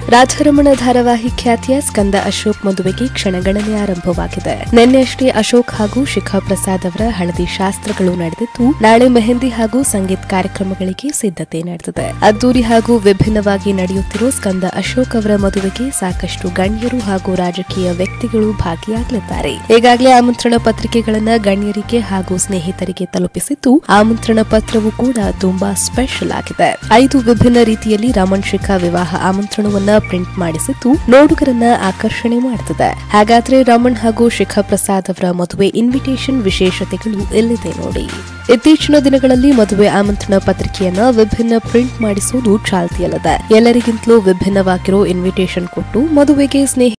ರಾಜಾರಮಣ ಧಾರಾವಾಹಿ ಖ್ಯಾತಿಯ ಸ್ಕಂದ ಅಶೋಕ್ ಮದುವೆಗೆ ಕ್ಷಣಗಣನೆ ಆರಂಭವಾಗಿದೆ. ನಿನ್ನೆಯಷ್ಟೇ ಅಶೋಕ್ ಹಾಗೂ ಶಿಖಾ ಪ್ರಸಾದ್ ಅವರ ಹಳದಿ ಶಾಸ್ತ್ರಗಳು ನಡೆದಿದ್ದು, ನಾಳೆ ಮೆಹಂದಿ ಹಾಗೂ ಸಂಗೀತ್ ಕಾರ್ಯಕ್ರಮಗಳಿಗೆ ಸಿದ್ಧತೆ ನಡೆದಿದೆ. ಅದ್ದೂರಿ ಹಾಗೂ ವಿಭಿನ್ನವಾಗಿ ನಡೆಯುತ್ತಿರುವ ಸ್ಕಂದ ಅಶೋಕ್ ಅವರ ಮದುವೆಗೆ ಸಾಕಷ್ಟು ಗಣ್ಯರು ಹಾಗೂ ರಾಜಕೀಯ ವ್ಯಕ್ತಿಗಳು ಭಾಗಿಯಾಗಲಿದ್ದಾರೆ. ಈಗಾಗಲೇ ಆಮಂತ್ರಣ ಪತ್ರಿಕೆಗಳನ್ನು ಗಣ್ಯರಿಗೆ ಹಾಗೂ ಸ್ನೇಹಿತರಿಗೆ ತಲುಪಿಸಿದ್ದು, ಆಮಂತ್ರಣ ಪತ್ರವು ಕೂಡ ತುಂಬಾ ಸ್ಪೆಷಲ್ ಆಗಿದೆ. 5 ವಿಭಿನ್ನ ರೀತಿಯಲ್ಲಿ ರಾಮನ್ ಶಿಖಾ ವಿವಾಹ ಆಮಂತ್ರಣವನ್ನ ಪ್ರಿಂಟ್ ಮಾಡಿಸಿದ್ದು ನೋಡುಗರನ್ನ ಆಕರ್ಷಣೆ ಮಾಡುತ್ತದೆ. ಹಾಗಾದ್ರೆ ರಾಮನ್ ಹಾಗೂ ಶಿಖಾ ಪ್ರಸಾದ್ ಅವರ ಮದುವೆ ಇನ್ವಿಟೇಷನ್ ವಿಶೇಷತೆಗಳು ಎಲ್ಲಿದೆ ನೋಡಿ. ಇತ್ತೀಚಿನ ದಿನಗಳಲ್ಲಿ ಮದುವೆ ಆಮಂತ್ರಣ ಪತ್ರಿಕೆಯನ್ನ ವಿಭಿನ್ನ ಪ್ರಿಂಟ್ ಮಾಡಿಸುವುದು ಚಾಲ್ತಿಯಲ್ಲಿದೆ. ಎಲ್ಲರಿಗಿಂತಲೂ ವಿಭಿನ್ನವಾಗಿರೋ ಇನ್ವಿಟೇಷನ್ ಕೊಟ್ಟು ಮದುವೆಗೆ